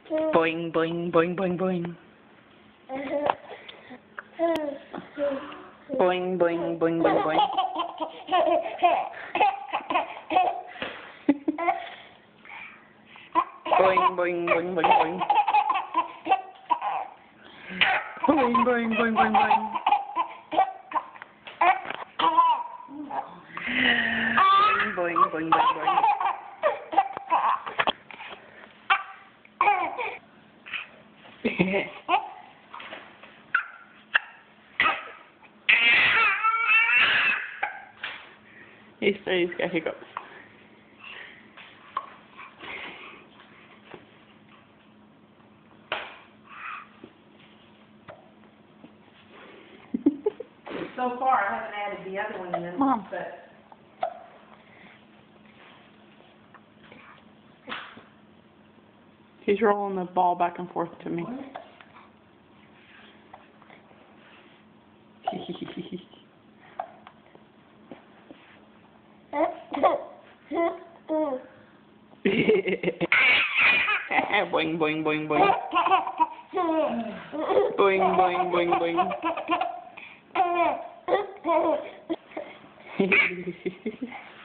Boing, boing, boing, boing, boing. Boing, boing, boing, boing, boing. Boing, boing, boing, boing, boing. Boing, boing, boing, boing, boing. Boing, boing, boing, boing, boing. He's got hiccups. So far, I haven't added the other one in, Mom. but He's rolling the ball back and forth to me. Boing, boing, boing, boing. Boing, boing, boing, boing.